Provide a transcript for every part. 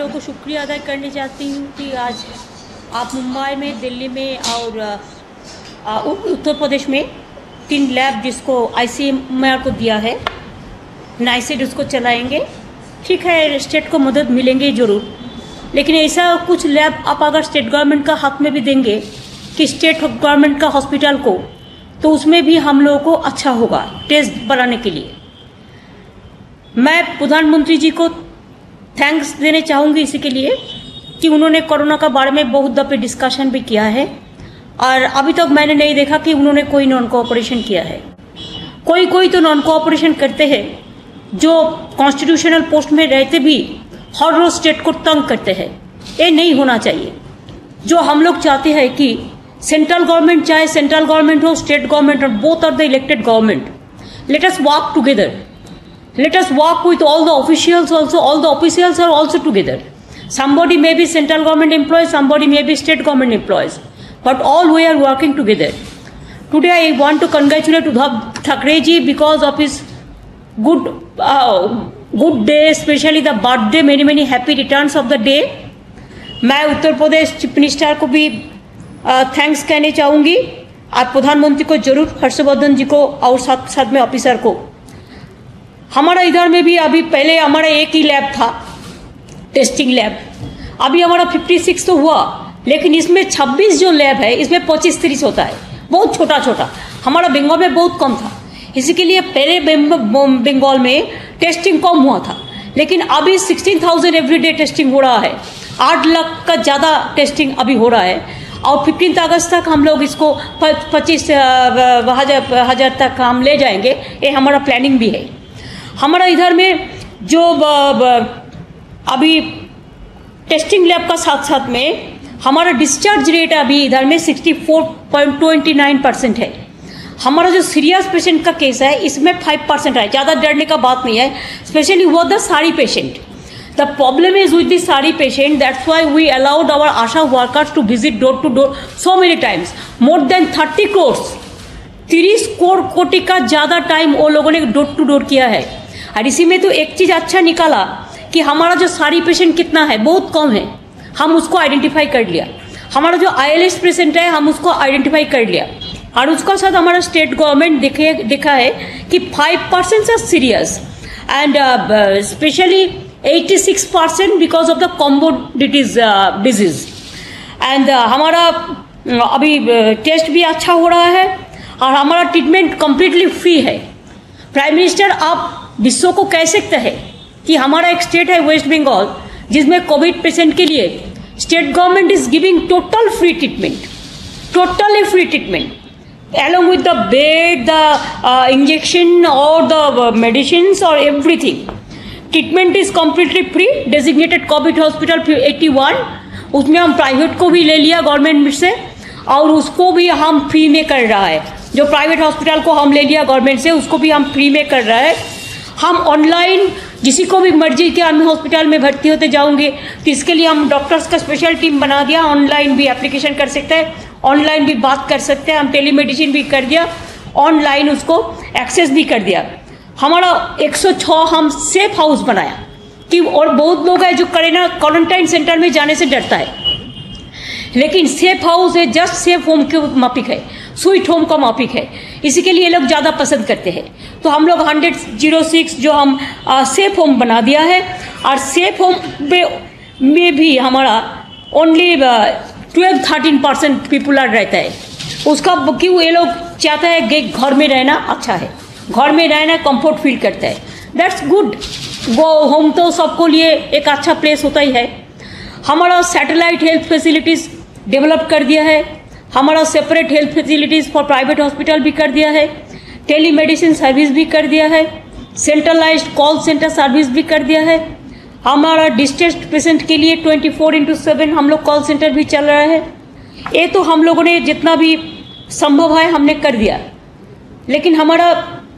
लोगों को शुक्रिया अदा करना चाहती हूँ कि आज आप मुंबई में, दिल्ली में और उत्तर प्रदेश में 3 लैब जिसको ICMR को दिया है, नाइसेड उसको चलाएंगे। ठीक है, स्टेट को मदद मिलेंगे ज़रूर, लेकिन ऐसा कुछ लैब आप अगर स्टेट गवर्नमेंट का हाथ में भी देंगे कि स्टेट गवर्नमेंट का हॉस्पिटल को, तो उसमें भी हम लोगों को अच्छा होगा टेस्ट बढ़ाने के लिए। मैं प्रधानमंत्री जी को थैंक्स देने चाहूँगी इसी के लिए कि उन्होंने कोरोना का बारे में बहुत दफ़े डिस्कशन भी किया है और अभी तक मैंने नहीं देखा कि उन्होंने कोई नॉन कोऑपरेशन किया है। कोई तो नॉन कोऑपरेशन करते हैं जो कॉन्स्टिट्यूशनल पोस्ट में रहते भी हर रोज स्टेट को तंग करते हैं। ये नहीं होना चाहिए। जो हम लोग चाहते हैं कि सेंट्रल गवर्नमेंट, चाहे सेंट्रल गवर्नमेंट हो, स्टेट गवर्नमेंट हो, both are the elected government, let us work together, let us work with all the officials also. All the officials are also together. Somebody may be central government employees, somebody may be state government employees, but all we are working together. Today I want to congratulate Uddhav Thackeray ji because of his good day, especially the birthday. Many happy returns of the day. मैं Uttar Pradesh chief minister को भी thanks कहने चाहूँगी। आप प्रधानमंत्री को जरूर, हर्षवर्धन जी को और साथ में ऑफिसर को। हमारा इधर में भी अभी पहले हमारा एक ही लैब था, टेस्टिंग लैब। अभी हमारा 56 तो हुआ, लेकिन इसमें 26 जो लैब है इसमें 25-30 होता है, बहुत छोटा। हमारा बंगाल में बहुत कम था, इसी के लिए पहले बंगाल में टेस्टिंग कम हुआ था, लेकिन अभी 16,000 एवरीडे टेस्टिंग हो रहा है। 8 लाख का ज़्यादा टेस्टिंग अभी हो रहा है और 15 अगस्त तक हम लोग इसको 25,000 तक हम ले जाएंगे। ये हमारा प्लानिंग भी है। हमारा इधर में जो अभी टेस्टिंग लैब का साथ में हमारा डिस्चार्ज रेट अभी इधर में 64.29% है। हमारा जो सीरियस पेशेंट का केस है इसमें 5% है। ज़्यादा डरने का बात नहीं है, स्पेशली वो the SARI patient. The problem is with the SARI patient, that's why we allowed our ASHA workers to visit door to door so many times. More than 30 कोटी का ज़्यादा टाइम वो लोगों ने डोर टू डोर किया है। और इसी में तो एक चीज़ अच्छा निकाला कि हमारा जो सारी पेशेंट कितना है, बहुत कम है, हम उसको आइडेंटिफाई कर लिया। हमारा जो ILS पेशेंट है हम उसको आइडेंटिफाई कर लिया और उसका साथ हमारा स्टेट गवर्नमेंट देखा है कि 5% are serious and specially 86% because of the comorbidities disease. And हमारा अभी टेस्ट भी अच्छा हो रहा है और हमारा ट्रीटमेंट कम्प्लीटली फ्री है। प्राइम मिनिस्टर, आप विश्व को कह सकते हैं कि हमारा एक स्टेट है वेस्ट बंगाल जिसमें कोविड पेशेंट के लिए state government is giving total free treatment, totally free treatment along with the bed, the injection or the medicines or everything. Treatment is completely free. Designated COVID hospital 81, उसमें हम private को भी ले लिया government से और उसको भी हम फ्री में कर रहा है। जो प्राइवेट हॉस्पिटल को हम ले लिया गवर्नमेंट से उसको भी हम फ्री में कर रहा है। हम ऑनलाइन जिसी को भी मर्जी के हम हॉस्पिटल में भर्ती होते जाओगे तो इसके लिए हम डॉक्टर्स का स्पेशल टीम बना दिया। ऑनलाइन भी एप्लीकेशन कर सकते हैं, ऑनलाइन भी बात कर सकते हैं, हम टेलीमेडिसिन भी कर दिया, ऑनलाइन उसको एक्सेस भी कर दिया। हमारा 106 हम सेफ हाउस बनाया कि और बहुत लोग हैं जो क्वारंटाइन सेंटर में जाने से डरता है, लेकिन सेफ हाउस है जस्ट सेफ होम के माफिक है, स्वीट होम का माफिक है, इसी के लिए ये लोग ज़्यादा पसंद करते हैं। तो हम लोग 106 जो हम सेफ होम बना दिया है और सेफ होम में भी हमारा ओनली 12-13% पीपुल रहता है। उसका क्यों ये लोग चाहता है कि घर में रहना अच्छा है, घर में रहना कंफर्ट फील करता है। That's good. वो होम तो सबको लिए एक अच्छा प्लेस होता ही है। हमारा सैटेलाइट हेल्थ फैसिलिटीज़ डेवलप कर दिया है, हमारा separate health facilities for private hospital भी कर दिया है, टेलीमेडिसिन सर्विस भी कर दिया है, सेंट्रलाइज्ड कॉल सेंटर सर्विस भी कर दिया है। हमारा डिस्ट्रेस्ड पेशेंट के लिए 24/7 हम लोग कॉल सेंटर भी चल रहा है। ये तो हम लोगों ने जितना भी संभव है हमने कर दिया, लेकिन हमारा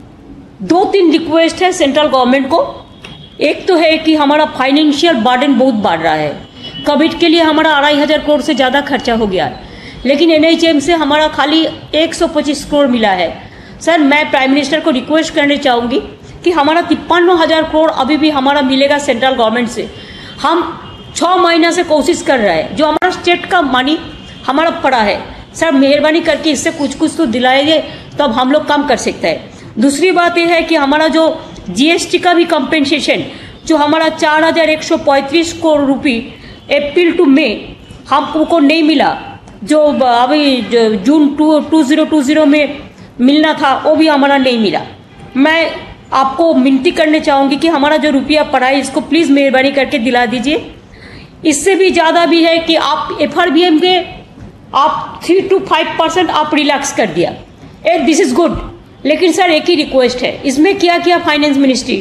2-3 रिक्वेस्ट है सेंट्रल गवर्नमेंट को। एक तो है कि हमारा फाइनेंशियल बर्डन बहुत बढ़ रहा है। कोविड के लिए हमारा 2,500 करोड़ से ज़्यादा खर्चा हो गया, लेकिन NHM से हमारा खाली 125 करोड़ मिला है। सर, मैं प्राइम मिनिस्टर को रिक्वेस्ट करना चाहूँगी कि हमारा 53,000 करोड़ अभी भी हमारा मिलेगा सेंट्रल गवर्नमेंट से। हम 6 महीना से कोशिश कर रहा है, जो हमारा स्टेट का मनी हमारा पड़ा है। सर मेहरबानी करके इससे कुछ तो दिलाइए, तब हम लोग काम कर सकते हैं। दूसरी बात यह है कि हमारा जो जीएसटी का भी कंपेंसेशन जो हमारा 4135 करोड़ रुपये अप्रैल टू मई हमको नहीं मिला, जो अभी जून 2020 में मिलना था वो भी हमारा नहीं मिला। मैं आपको विनती करने चाहूँगी कि हमारा जो रुपया पड़ा है इसको प्लीज़ मेहरबानी करके दिला दीजिए। इससे भी ज़्यादा भी है कि आप FRBM के आप 3 to 5% आप रिलैक्स कर दिया, दिस इज़ गुड। लेकिन सर एक ही रिक्वेस्ट है, इसमें क्या किया फाइनेंस मिनिस्ट्री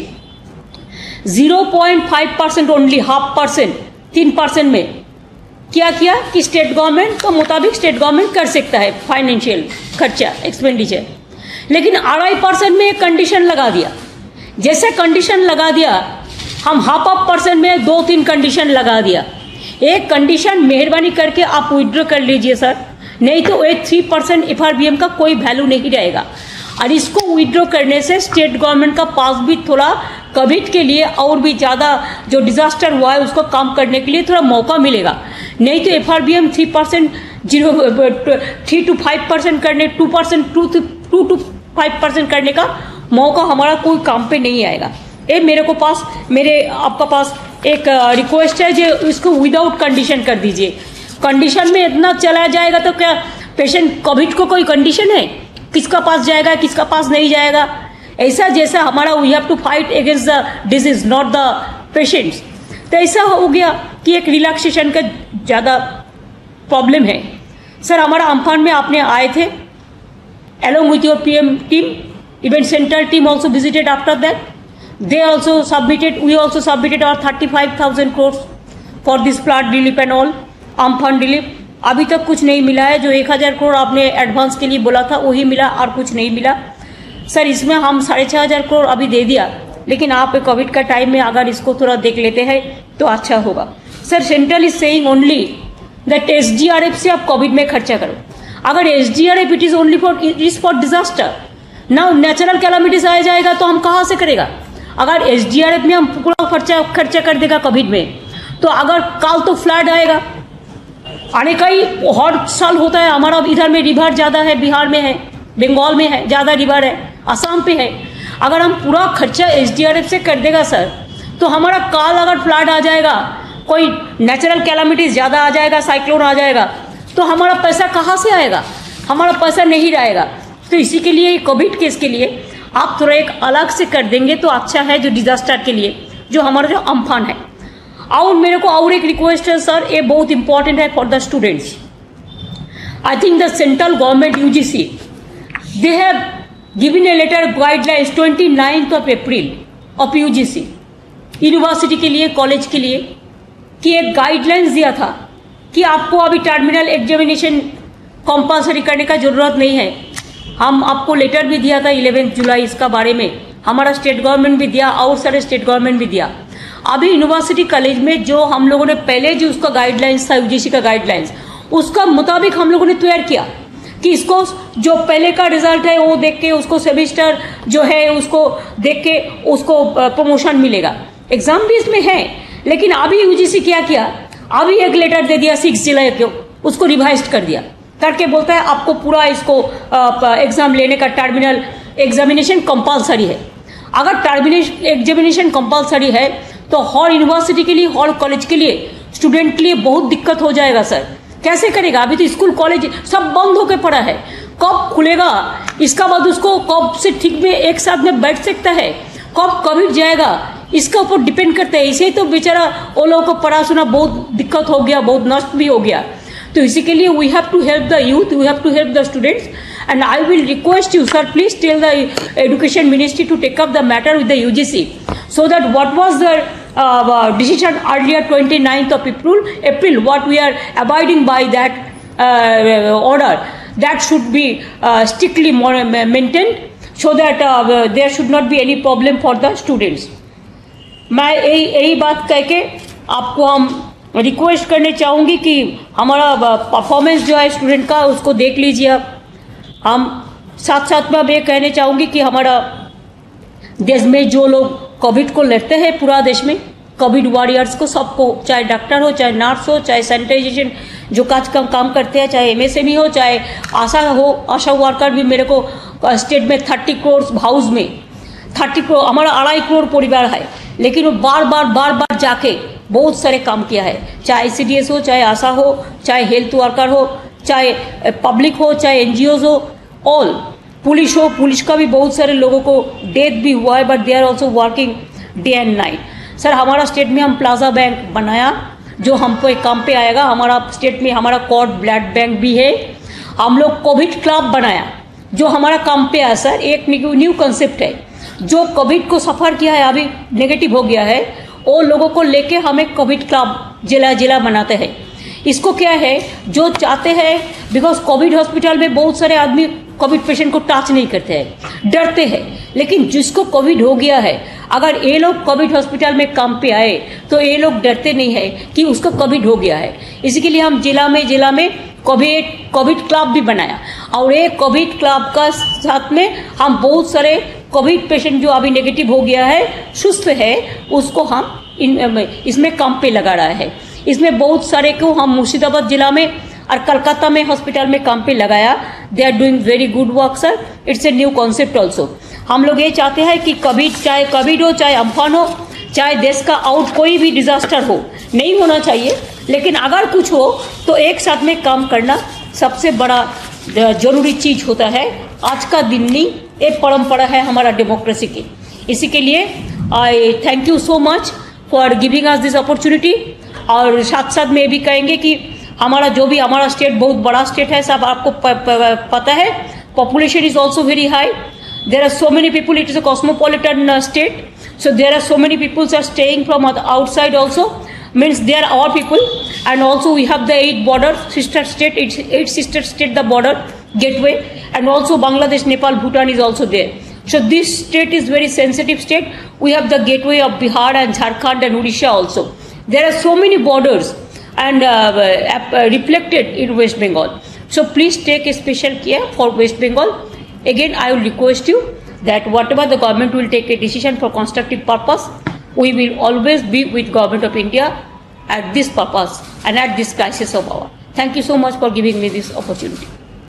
0.5% ओनली, 0.5%, 3% में क्या किया कि स्टेट गवर्नमेंट के मुताबिक स्टेट गवर्नमेंट कर सकता है फाइनेंशियल खर्चा एक्सपेंडिचर, लेकिन 2.5% में एक कंडीशन लगा दिया। जैसे कंडीशन लगा दिया हम 0.5% में 2-3 कंडीशन लगा दिया। एक कंडीशन मेहरबानी करके आप विड्रॉ कर लीजिए सर, नहीं तो एक 3% FRBM का कोई वैल्यू नहीं रहेगा। और इसको विड्रॉ करने से स्टेट गवर्नमेंट का पास भी थोड़ा कोविड के लिए और भी ज़्यादा जो डिजास्टर हुआ है उसको काम करने के लिए थोड़ा मौका मिलेगा। नहीं तो FRBM 3% 3 to 5% करने 2 to 5% करने का मौका हमारा कोई काम पे नहीं आएगा। ये मेरे आपका पास एक रिक्वेस्ट है जो इसको विदाउट कंडीशन कर दीजिए। कंडीशन में इतना चला जाएगा तो क्या पेशेंट कोविड को कोई कंडीशन है किसका पास जाएगा किसका पास नहीं जाएगा? ऐसा जैसा हमारा we have to fight against the disease not the patients, तो ऐसा हो गया कि एक रिलैक्सेशन का ज़्यादा प्रॉब्लम है। सर हमारा अम्फान में आपने आए थे along with your PM team, event center team also visited after that. They also submitted, we also submitted our 35,000 crores for this flood relief and all, Amphan relief. अभी तक कुछ नहीं मिला है, जो 1000 करोड़ आपने एडवांस के लिए बोला था वही मिला और कुछ नहीं मिला। सर इसमें हम 6500 करोड़ अभी दे दिया, लेकिन आप कोविड का टाइम में अगर इसको थोड़ा देख लेते हैं तो अच्छा होगा। Sir central is saying only that SDRF से आप कोविड में खर्चा करो। अगर SDRF it is only for disaster, ना नेचुरल कैलामिटीज आ जाएगा तो हम कहाँ से करेगा? अगर SDRF में हम पूरा खर्चा कर देगा कोविड में, तो अगर कल तो फ्लड आएगा, आने का ही हर साल होता है। हमारा इधर में रिवर ज़्यादा है, बिहार में है, बंगाल में है, ज़्यादा रिवर है, असम पे है। अगर हम पूरा खर्चा SDRF से कर देगा सर, तो हमारा कल अगर फ्लड आ जाएगा, कोई नेचुरल कैलामिटीज ज़्यादा आ जाएगा, साइक्लोन आ जाएगा, तो हमारा पैसा कहाँ से आएगा? हमारा पैसा नहीं रहेगा। तो इसी के लिए कोविड केस के लिए आप थोड़ा एक अलग से कर देंगे तो अच्छा है, जो डिजास्टर के लिए जो हमारा जो अम्फान है। और मेरे को और एक रिक्वेस्ट है सर, ये बहुत इंपॉर्टेंट है for the students. I think the central government UGC they have given a letter guidelines 29 April of UGC university के लिए, कॉलेज के लिए, कि एक गाइडलाइंस दिया था कि आपको अभी टर्मिनल एग्जामिनेशन कंपल्सरी करने का जरूरत नहीं है। हम आपको लेटर भी दिया था 11 जुलाई इसका बारे में, हमारा स्टेट गवर्नमेंट भी दिया और सारे स्टेट गवर्नमेंट भी दिया। अभी यूनिवर्सिटी कॉलेज में जो हम लोगों ने पहले जो उसका गाइडलाइंस था UGC का गाइडलाइंस, उसका मुताबिक हम लोगों ने तैयार किया कि इसको जो पहले का रिजल्ट है वो देख के उसको सेमेस्टर जो है उसको देख के उसको प्रमोशन मिलेगा। एग्जाम भी इसमें है, लेकिन अभी UGC क्या किया, अभी एक लेटर दे दिया 6 जुलाई को, उसको रिवाइज कर दिया करके बोलता है आपको पूरा इसको एग्जाम लेने का टर्मिनल एग्जामिनेशन कंपलसरी है। अगर टर्मिनल एग्जामिनेशन कंपलसरी है तो हर यूनिवर्सिटी के लिए, हर कॉलेज के लिए, स्टूडेंट के लिए बहुत दिक्कत हो जाएगा सर। कैसे करेगा? अभी तो स्कूल कॉलेज सब बंद होकर पड़ा है, कब खुलेगा? इसका बाद उसको कब से ठीक में एक साथ में बैठ सकता है, कब कोविड जाएगा, इसका ऊपर डिपेंड करता है। इसे तो बेचारा वो लोगों को पढ़ा सुना बहुत दिक्कत हो गया, बहुत नष्ट भी हो गया। तो इसी के लिए we have to help the youth, we have to help the students, and I will request you sir, please tell the education ministry to take up the matter with the UGC, so that what was the decision earlier 29th of April, what we are abiding by that order, that should be strictly maintained, so that there should not be any problem for the students. मैं यही बात कह के आपको हम request करने चाहूँगी कि हमारा परफॉर्मेंस जो है स्टूडेंट का उसको देख लीजिए आप। हम साथ साथ में अब ये कहने चाहूँगी कि हमारा देश में जो लोग कोविड को लड़ते हैं पूरा देश में, कोविड वॉरियर्स को सबको, चाहे डॉक्टर हो, चाहे नर्स हो, चाहे सैनिटाइजेशन जो काम करते हैं, चाहे एमएसएमई हो, चाहे आशा वर्कर भी मेरे को स्टेट में 30 करोड़ हाउस में 30 करोड़, हमारा 2.5 करोड़ परिवार है, लेकिन वो बार बार जाके बहुत सारे काम किया है, चाहे आईसीडीएस हो, चाहे आशा हो, चाहे हेल्थ वर्कर हो, चाहे पब्लिक हो, चाहे एनजीओज हो, ऑल, पुलिस हो, पुलिस का भी बहुत सारे लोगों को डेथ भी हुआ है, but they are also working day and night. Sir हमारा स्टेट में हम प्लाजा बैंक बनाया जो हमको एक काम पे आएगा। हमारा स्टेट में हमारा कॉर्ड ब्लड बैंक भी है। हम लोग कोविड क्लब बनाया जो हमारा काम पे आया। सर एक न्यू कंसेप्ट है, जो कोविड को सफर किया है, अभी नेगेटिव हो गया है, वो लोगों को लेके हम एक कोविड क्लब जिला बनाते हैं। इसको क्या है, जो चाहते हैं, बिकॉज कोविड हॉस्पिटल में बहुत सारे आदमी कोविड पेशेंट को टच नहीं करते हैं, डरते हैं, लेकिन जिसको कोविड हो गया है, अगर ये लोग कोविड हॉस्पिटल में काम पे आए तो ये लोग डरते नहीं है कि उसको कोविड हो गया है। इसी के लिए हम जिला में कोविड क्लब भी बनाया, और ये कोविड क्लब का साथ में हम बहुत सारे कोविड पेशेंट जो अभी नेगेटिव हो गया है, सुस्त है, उसको हम इसमें काम पे लगा रहा है। इसमें बहुत सारे को हम मुर्शिदाबाद जिला में और कलकत्ता में हॉस्पिटल में काम पे लगाया। They are doing very good work sir. It's a new concept also. हम लोग ये चाहते हैं कि चाहे कोविड हो, चाहे अम्फान हो, चाहे देश का कोई भी डिजास्टर हो, नहीं होना चाहिए, लेकिन अगर कुछ हो तो एक साथ में काम करना सबसे बड़ा जरूरी चीज होता है। आज का दिन नहीं, एक परंपरा है हमारा डेमोक्रेसी की। इसी के लिए I thank you so much for giving us this opportunity. और साथ साथ में भी कहेंगे कि हमारा स्टेट बहुत बड़ा स्टेट है, सब आपको पता है। Population is also very high. There are so many people, it is a cosmopolitan state, so there are so many people are staying from outside also, means they are our people. And also we have the 8 sister state, the border gateway, and also Bangladesh, Nepal, Bhutan is also there. So this state is very sensitive state. We have the gateway of Bihar and Jharkhand and Odisha also. There are so many borders and reflected in West Bengal. So please take a special care for West Bengal. Again, I will request you that whatever the government will take a decision for constructive purpose, we will always be with Government of India at this purpose and at this crisis of our. Thank you so much for giving me this opportunity.